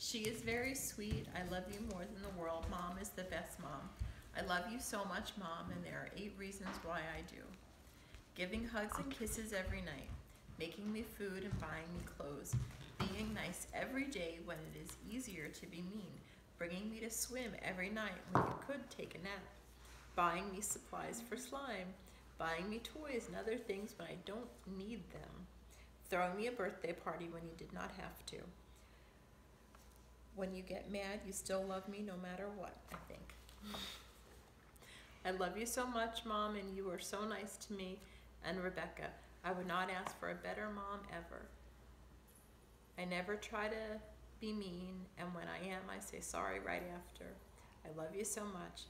She is very sweet. I love you more than the world. Mom is the best mom. I love you so much, Mom, and there are 8 reasons why I do. Giving hugs and kisses every night, making me food and buying me clothes, being nice every day when it is easier to be mean, bringing me to swim every night when you could take a nap, buying me supplies for slime, buying me toys and other things when I don't need them, throwing me a birthday party when you did not have to. When you get mad, you still love me no matter what, I think. I love you so much, Mom, and you are so nice to me and Rebecca. I would not ask for a better mom ever. I never try to be mean, and when I am, I say sorry right after. I love you so much.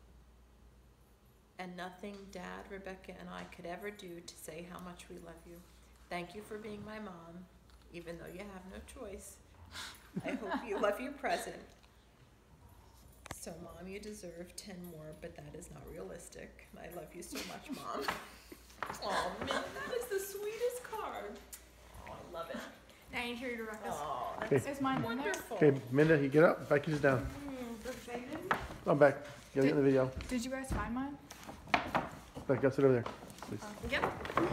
And nothing Dad, Rebecca, and I could ever do to say how much we love you. Thank you for being my mom, even though you have no choice. I hope you love your present. So, Mom, you deserve 10 more, but that is not realistic. I love you so much, Mom. Oh, man, that is the sweetest card. Oh, I love it. Now you hear your records. Oh, Okay. Is mine in there? wonderful. Okay, Minda, you get up. Becky, sit down. I'm back. You gotta get in the video. Did you guys find mine? Becky, go sit over there, please. Yep.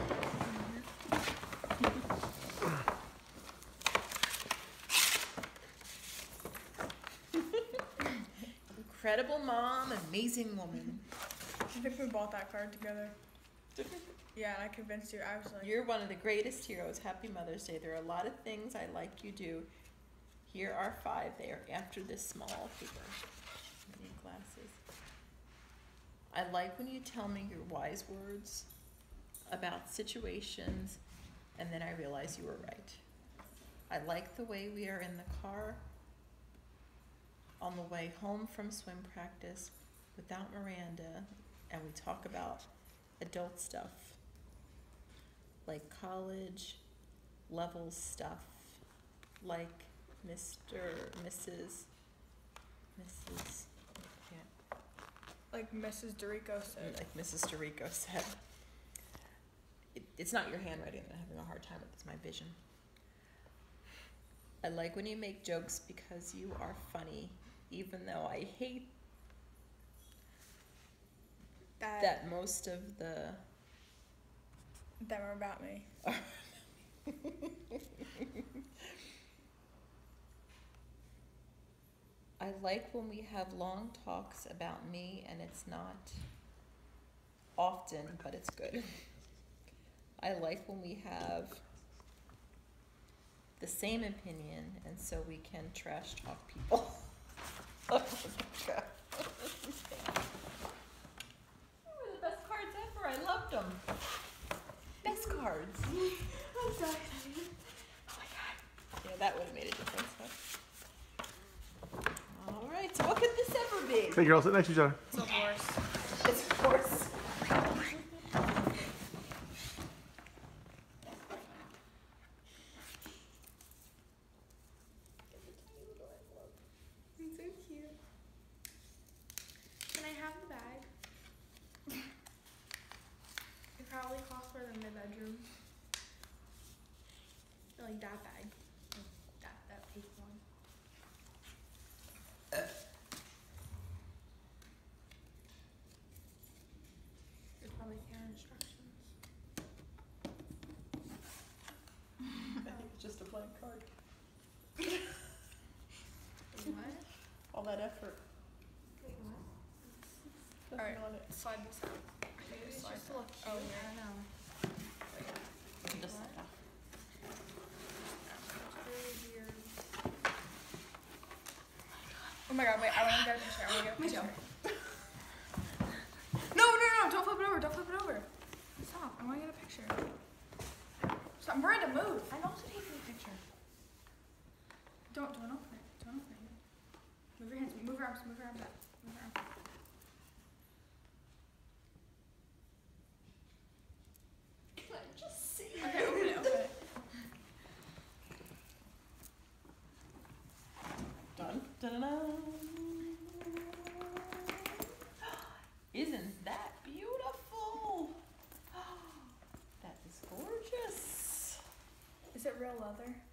Incredible mom, amazing woman. I think we bought that card together. Yeah, and I convinced you. I was like, You're one of the greatest heroes. Happy Mother's Day. There are a lot of things I like you do. Here are 5. They are after this small paper. I need glasses. I like when you tell me your wise words about situations, and then I realize you were right. I like the way we are in the car on the way home from swim practice without Miranda, and we talk about adult stuff, like college level stuff, like Mrs. like Mrs. Dorico said. Like Mrs. Dorico said. It's not your handwriting that I'm having a hard time with, it's my vision. I like when you make jokes because you are funny, even though I hate that most of them are about me. I like when we have long talks about me, and it's not often, but it's good. I like when we have the same opinion, and so we can trash talk people. Oh my God. They were the best cards ever. I loved them. Best cards. I'm so excited. Oh my God. Yeah, that would have made a difference. Huh? All right, so what could this ever be? Hey, girls, sit next to each other. It's a horse. It's a horse. It's so cute. Can I have the bag? It probably costs more than my bedroom. Like that bag. Like that pink one. It's probably fair instructions. I think it's just a blank card. What? All that effort. Wait, what? Nothing Alright, on it. slide this out. I think It's slide just that. a little cute. Oh, yeah. I know. Just What? Really weird. Oh my God, wait, I want to get a picture. I want to get a Me picture. too. No, don't flip it over, don't flip it over. Stop, I want to get a picture. Stop, Miranda, move. I know to take a picture. Don't open it, don't open it. Move your hands, move your arms out. Move your arms. Can I just see? Okay, open it. Dun, dun-dun-dun. Isn't that beautiful? That is gorgeous. Is it real leather?